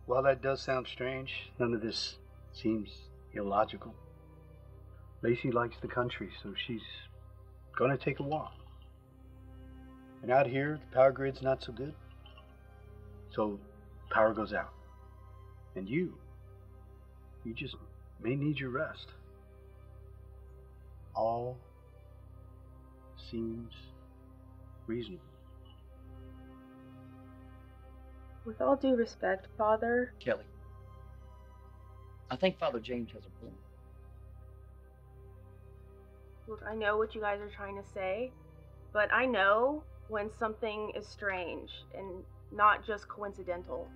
While that does sound strange, none of this seems illogical. Lacey likes the country, so she's gonna take a walk. And out here, the power grid's not so good. So power goes out. And you just may need your rest. All seems reasonable. With all due respect, Father... Kelly, I think Father James has a point. Look, I know what you guys are trying to say, but I know when something is strange and not just coincidental.